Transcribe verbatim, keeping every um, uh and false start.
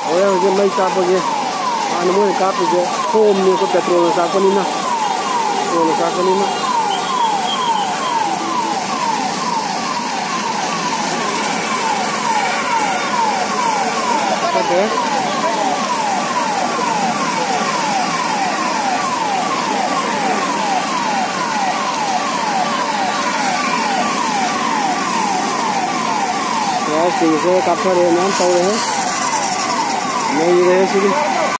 और हजे मई चापगे आने मोने कापगे होमने को पेट्रोल चापनीना पेट्रोल चापनीना ओके यार सिंह से काफी रहे नाम तौर है नहीं रहे सिंह